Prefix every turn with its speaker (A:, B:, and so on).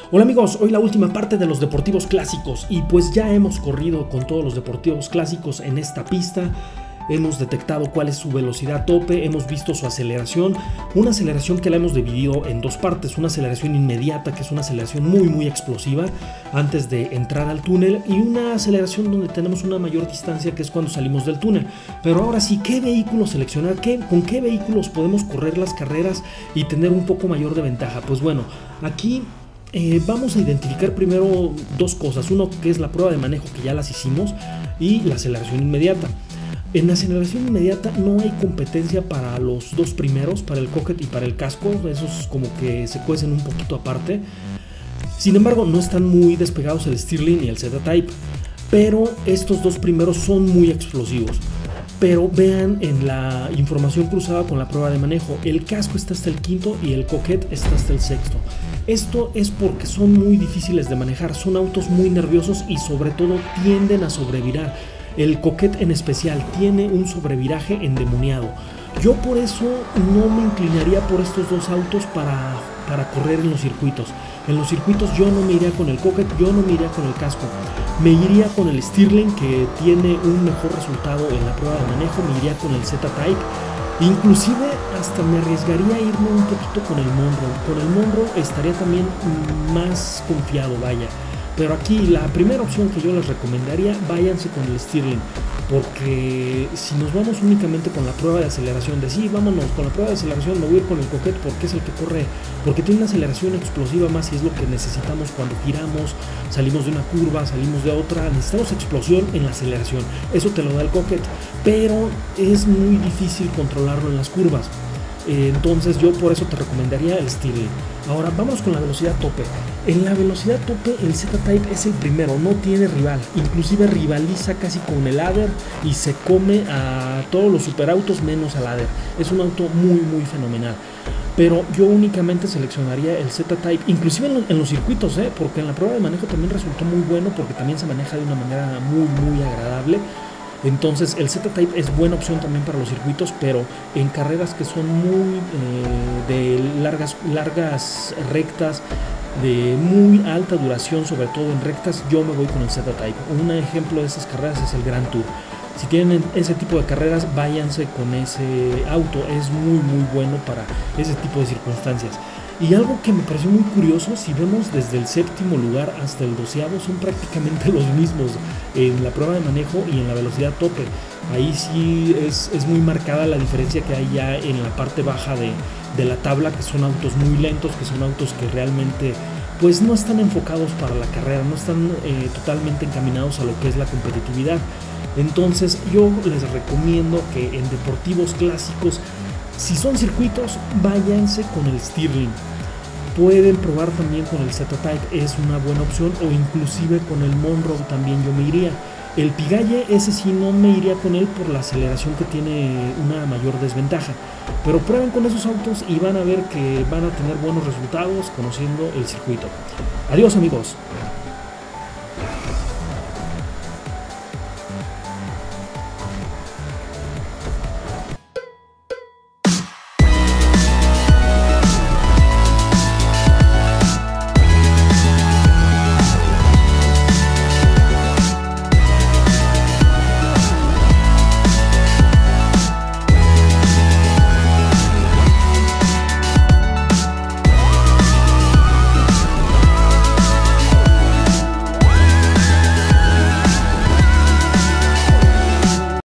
A: Hola amigos, hoy la última parte de los deportivos clásicos y pues ya hemos corrido con todos los deportivos clásicos en esta pista. Hemos detectado cuál es su velocidad tope, hemos visto su aceleración, una aceleración que la hemos dividido en dos partes, una aceleración inmediata, que es una aceleración muy explosiva antes de entrar al túnel, y una aceleración donde tenemos una mayor distancia, que es cuando salimos del túnel. Pero ahora sí, ¿qué vehículos seleccionar? ¿Con qué vehículos podemos correr las carreras y tener un poco mayor de ventaja? Pues bueno, aquí vamos a identificar primero dos cosas, uno que es la prueba de manejo, que ya las hicimos, y la aceleración inmediata. En la aceleración inmediata no hay competencia para los dos primeros, para el cockpit y para el casco, esos como que se cuecen un poquito aparte. Sin embargo, no están muy despegados el Stirling y el Z-Type, pero estos dos primeros son muy explosivos. Pero vean en la información cruzada con la prueba de manejo, el casco está hasta el quinto y el cockpit está hasta el sexto. Esto es porque son muy difíciles de manejar, son autos muy nerviosos y sobre todo tienden a sobrevirar. El cockpit en especial tiene un sobreviraje endemoniado. Yo por eso no me inclinaría por estos dos autos para correr en los circuitos. En los circuitos yo no me iría con el cockpit, yo no me iría con el casco. Me iría con el Stirling, que tiene un mejor resultado en la prueba de manejo, me iría con el Z-Type. Inclusive hasta me arriesgaría a irme un poquito con el Monroe. Con el Monroe estaría también más confiado, vaya. Pero aquí la primera opción que yo les recomendaría, váyanse con el Stirling, porque si nos vamos únicamente con la prueba de aceleración, de sí, vámonos con la prueba de aceleración, me voy a ir con el cockpit porque es el que corre, porque tiene una aceleración explosiva más y es lo que necesitamos cuando giramos, salimos de una curva, salimos de otra, necesitamos explosión en la aceleración, eso te lo da el cockpit, pero es muy difícil controlarlo en las curvas. Entonces yo por eso te recomendaría el Stirling. Ahora vamos con la velocidad tope. En la velocidad tope el Z-Type es el primero, no tiene rival, inclusive rivaliza casi con el Adder y se come a todos los superautos menos al Adder. Es un auto muy fenomenal. Pero yo únicamente seleccionaría el Z-Type, inclusive en los circuitos, porque en la prueba de manejo también resultó muy bueno, porque también se maneja de una manera muy agradable. Entonces el Z-Type es buena opción también para los circuitos, pero en carreras que son muy de largas rectas, de muy alta duración, sobre todo en rectas, yo me voy con el Z-Type. Un ejemplo de esas carreras es el Grand Tour. Si tienen ese tipo de carreras, váyanse con ese auto, es muy bueno para ese tipo de circunstancias. Y algo que me pareció muy curioso, si vemos desde el séptimo lugar hasta el 12º, son prácticamente los mismos en la prueba de manejo y en la velocidad tope. Ahí sí es muy marcada la diferencia que hay ya en la parte baja de la tabla, que son autos muy lentos, que son autos que realmente pues no están enfocados para la carrera, no están totalmente encaminados a lo que es la competitividad. Entonces yo les recomiendo que en deportivos clásicos, si son circuitos, váyanse con el Stirling. Pueden probar también con el Z-Type, es una buena opción, o inclusive con el Monroe también yo me iría. El Pigalle, ese sí no me iría con él por la aceleración, que tiene una mayor desventaja. Pero prueben con esos autos y van a ver que van a tener buenos resultados conociendo el circuito. Adiós amigos.